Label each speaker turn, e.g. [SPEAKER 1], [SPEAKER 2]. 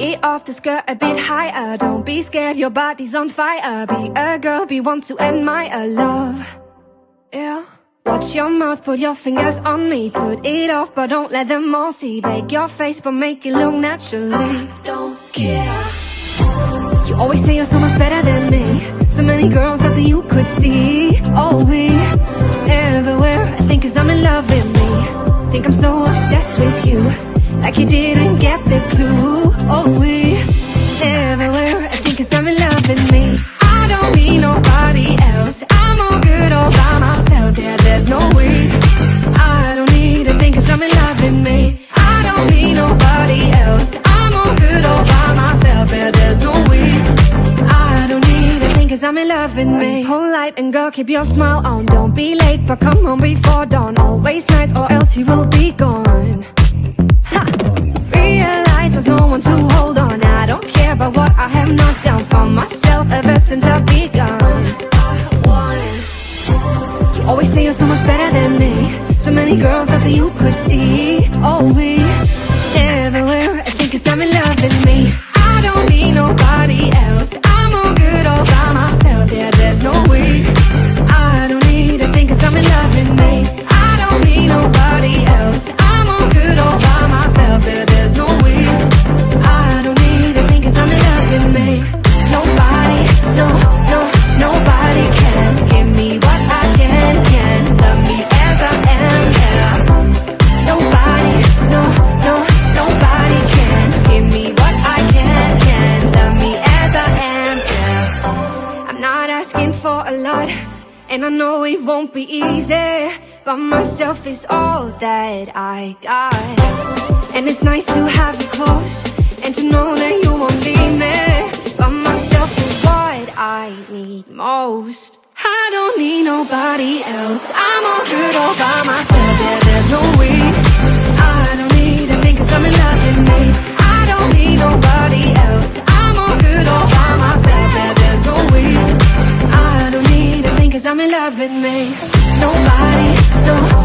[SPEAKER 1] it off the skirt a bit higher. Don't be scared, your body's on fire. Be a girl, be one to admire. Love, yeah. Watch your mouth, put your fingers on me. Put it off, but don't let them all see. Bake your face, but make it look naturally. I don't care. You always say you're so much better than me. So many girls out there you could see. Oh, we everywhere. I think 'cause I'm in love with me. Think I'm so obsessed with you, like you didn't get the clue. Oh, we everywhere. I think 'cause I'm in love with me. I don't need nobody else. I'm all good all by myself. Yeah, there's no way. I don't need a thing 'cause I'm in love with me. I don't need nobody else. I'm all good all by myself. Yeah, there's no way. I don't need a thing 'cause I'm in love with me. Polite and girl, keep your smile on. Don't be late, but come home before dawn. Always nice or else you will be gone. Ha! Realize there's no one to hold on. I don't care about what I have not done for myself ever since I've begun. You always say you're so much better than me. So many girls out there you could see. Oh, we everywhere. I think 'cause I'm in love with me. I don't need nobody else. I'm all good all by myself. Yeah, there's no way. I don't need a thing 'cause I'm in love with me. I don't need nobody else. I'm all good all by myself. Yeah, there's no way. I don't need a thing 'cause I'm in love with me. Nobody, no, no, nobody can give me what I can love me as I am, yeah. Nobody, no, no, nobody can give me what I can love me as I am, yeah. I'm not asking for a lot, and I know it won't be easy, but myself is all that I got. And it's nice to have you close, and to know that you won't leave me. But myself is what I need most. I don't need nobody else. I'm all good all by myself. Yeah, there's no way. I don't need a thing 'cause I'm in love with me. I don't need nobody else. I'm all good all by myself. Yeah, there's no way. I don't need a thing 'cause I'm in love with me. Nobody, no.